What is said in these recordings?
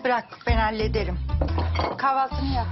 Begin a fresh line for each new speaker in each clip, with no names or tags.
Bırak ben hallederim. Kahvaltını yap.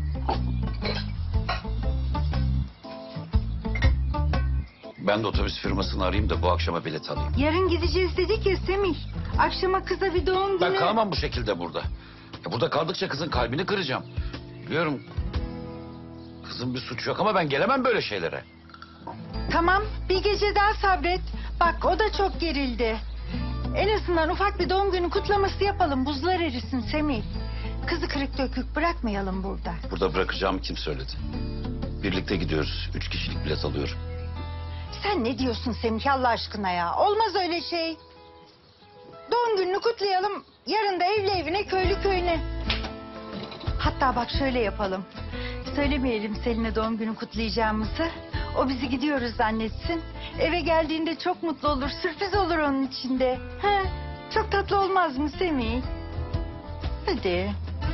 Ben de otobüs firmasını arayayım da bu akşama bilet alayım.
Yarın gideceğiz dedik ya Semih. Akşama kıza bir doğum günü.
Ben kalamam bu şekilde burada. Burada kaldıkça kızın kalbini kıracağım. Biliyorum kızın bir suçu yok ama ben gelemem böyle şeylere.
Tamam bir gece daha sabret. Bak o da çok gerildi. En azından ufak bir doğum günü kutlaması yapalım. Buzlar erisin Semih. Kızı kırık dökük bırakmayalım burada.
Burada bırakacağımı kim söyledi? Birlikte gidiyoruz. 3 kişilik bilet alıyorum.
Sen ne diyorsun Semih Allah aşkına ya? Olmaz öyle şey. Doğum gününü kutlayalım. Yarın da evli evine köylü köyüne. Hatta bak şöyle yapalım. Söylemeyelim Selin'e doğum günü kutlayacağımızı. O bizi gidiyoruz zannetsin. Eve geldiğinde çok mutlu olur. Sürpriz olur onun içinde. He, çok tatlı olmaz mı Semih? Hadi.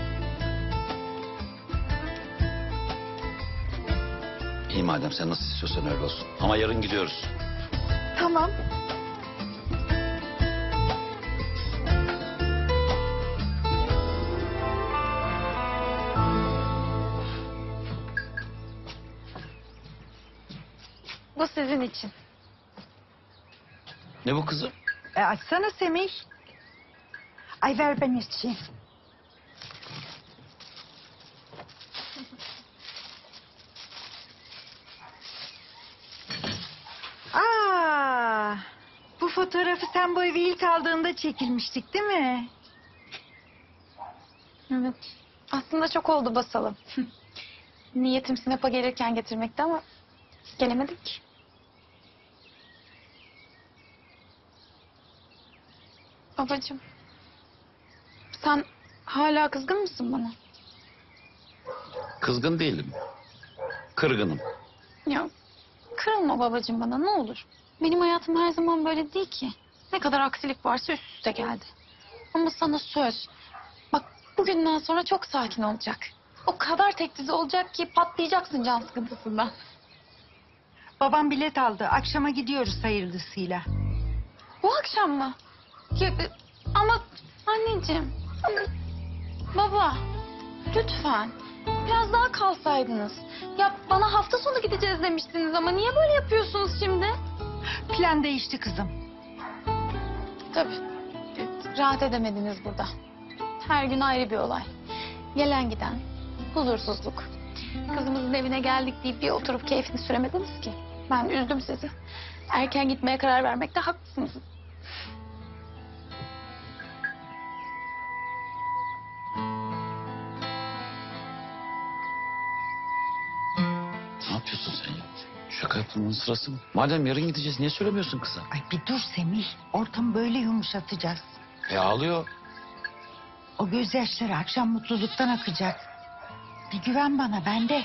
İyi madem sen nasıl istiyorsan öyle olsun. Ama yarın gidiyoruz.
Tamam.
Bu sizin için.
Ne bu kızım?
Açsana Semih. Ay ver ben içeyim. Aa, bu fotoğrafı sen bu evi ilk aldığında çekilmiştik değil mi?
Evet. Aslında çok oldu basalım. Niyetim Sinop'a gelirken getirmekti ama gelemedik. Babacığım, sen hala kızgın mısın bana?
Kızgın değilim. Kırgınım.
Ya kırılma babacığım bana ne olur. Benim hayatım her zaman böyle değil ki. Ne kadar aksilik varsa üst üste geldi. Ama sana söz. Bak bugünden sonra çok sakin olacak. O kadar tek düze olacak ki patlayacaksın can sıkıntısından.
Babam bilet aldı. Akşama gidiyoruz hayırlısıyla.
Bu akşam mı? Ya, ama anneciğim. Baba lütfen biraz daha kalsaydınız. Ya bana hafta sonu gideceğiz demiştiniz ama niye böyle yapıyorsunuz şimdi?
Plan değişti kızım.
Tabii. Rahat edemediniz burada. Her gün ayrı bir olay. Gelen giden, huzursuzluk. Kızımızın evine geldik deyip bir oturup keyfini süremediniz ki. Ben üzdüm sizi. Erken gitmeye karar vermekte haklısınız.
Ne yapıyorsun sen ya? Şaka yapmanın sırası mı? Madem yarın gideceğiz niye söylemiyorsun kıza?
Ay bir dur Semih. Ortamı böyle yumuşatacağız.
Ağlıyor.
O gözyaşları akşam mutluluktan akacak. Bir güven bana bende.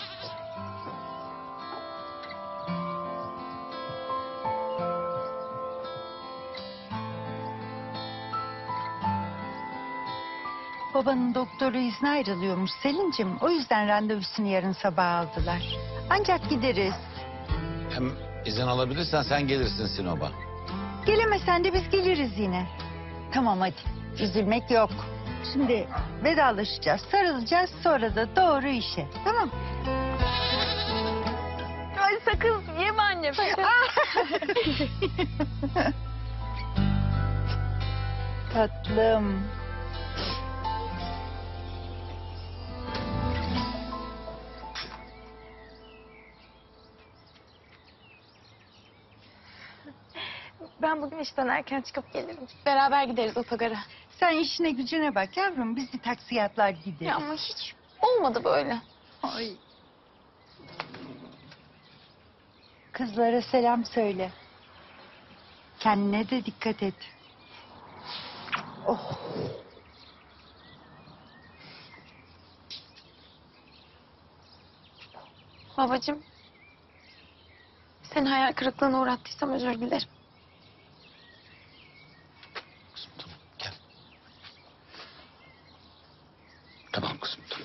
Babanın doktoru izne ayrılıyormuş Selin'cim. O yüzden randevusunu yarın sabah aldılar. Ancak gideriz.
Hem izin alabilirsen sen gelirsin Sinop'a.
Gelemesen de biz geliriz yine. Tamam hadi. Üzülmek yok. Şimdi vedalaşacağız, sarılacağız. Sonra da doğru işe. Tamam.
Ay sakın yeme annem.
Tatlım.
Ben bugün işten erken çıkıp gelirim. Beraber gideriz otogara.
Sen işine gücüne bak yavrum. Biz bir taksiye atlar gideriz.
Ya ama hiç olmadı böyle.
Ay. Kızlara selam söyle. Kendine de dikkat et. Oh.
Babacığım. Seni hayal kırıklığına uğrattıysam özür dilerim.
Kızım tamam gel. Tamam kızım tamam.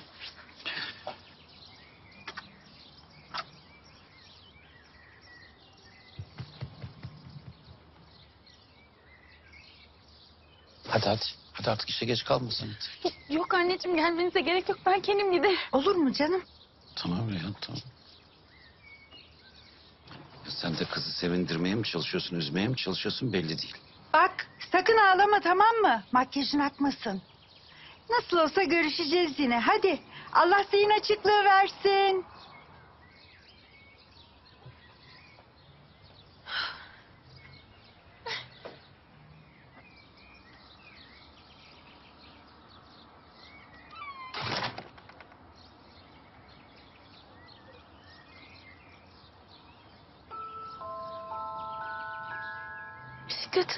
Hadi hadi. Hadi artık işe geç kalmasın.
Yok anneciğim, gelmenize gerek yok. Ben kendim giderim.
Olur mu canım?
Tamam Reyhan, tamam. Sen de kızı sevindirmeye mi çalışıyorsun, üzmeye mi çalışıyorsun belli değil.
Bak sakın ağlama, tamam mı? Makyajın akmasın. Nasıl olsa görüşeceğiz yine. Hadi Allah zihin açıklığı versin.
Bisikletim.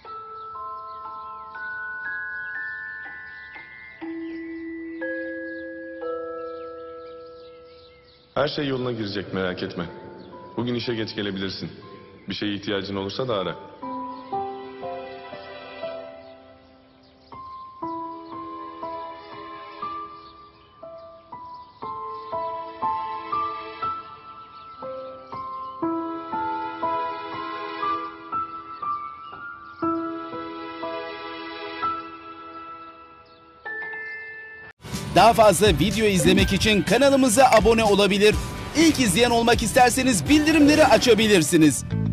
Her şey yoluna girecek, merak etme. Bugün işe geç gelebilirsin. Bir şeye ihtiyacın olursa da ara.
Daha fazla video izlemek için kanalımıza abone olabilir. İlk izleyen olmak isterseniz bildirimleri açabilirsiniz.